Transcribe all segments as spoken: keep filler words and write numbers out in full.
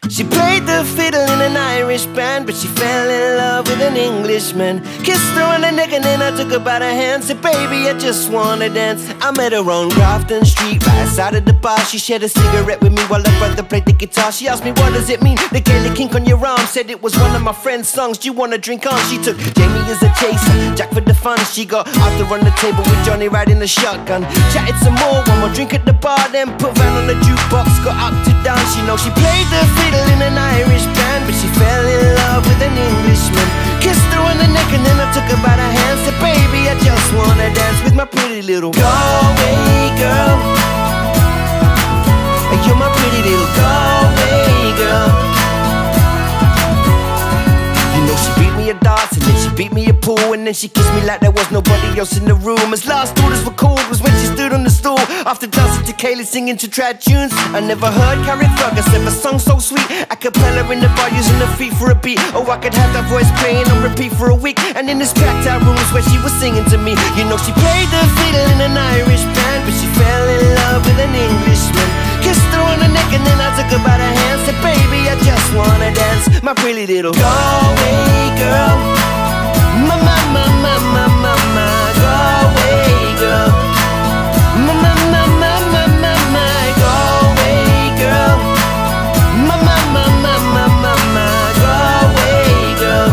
She played the fiddle in an Irish band, but she fell in love with an Englishman. Kissed her on the neck and then I took her by the hand. Said, baby, I just wanna dance. I met her on Grafton Street, right outside of the bar. She shared a cigarette with me while her brother played the guitar. She asked me, what does it mean, the Gaelic kink on your arm? Said it was one of my friend's songs, do you wanna drink on? She took Jamie as a chaser, Jack for the fun. She got Arthur on the table with Johnny riding the shotgun. Chatted some more, one more drink at the bar, then put Van on the jukebox, got up to dance. You know she played the fiddle in an Irish band, but she fell in love with an Englishman. Kissed her on the neck and then I took her by the hand. Said, baby, I just wanna dance with my pretty little Galway girl. You're my pretty little Galway girl. You know she beat me at darts and then she beat me at pool, and then she kissed me like there was nobody else in the room. As last orders were called was when she stood on the stool, after dancing to Kaylee singing to trad tunes. I never heard Carrie Fergus ever sung so sweet. A cappella in the bar using her feet for a beat. Oh, I could have that voice playing on repeat for a week. And in this cracked out room is where she was singing to me. You know she played the fiddle in an Irish band, but she fell in love with an Englishman. Kissed her on the neck and then I took her by the hand. Said, baby, I just wanna dance, my pretty little Galway girl. My, my, my, my, my, my, my Galway girl. My, my, my, my, my, my, my Galway girl. My, my, my, my, my, my, my Galway girl.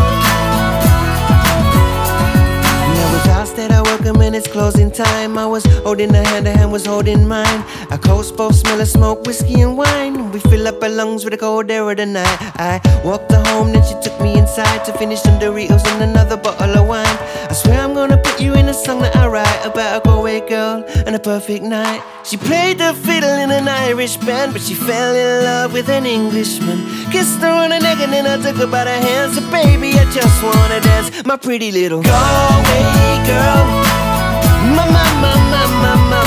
Now it's past that I welcome and it's closing time. I was holding her hand, her hand was holding mine. Our coats both smell of smoke, whiskey and wine. We fill up our lungs with the cold air of the night. I walked her home, then she took me inside to finish some Doritos and another bottle of wine. I swear I'm gonna put you in a song that I write about a Galway girl and a perfect night. She played the fiddle in an Irish band, but she fell in love with an Englishman. Kissed her on the neck and then I took her by the hand. Said, baby, I just wanna dance, my pretty little Galway girl. My, my, my, my, my, my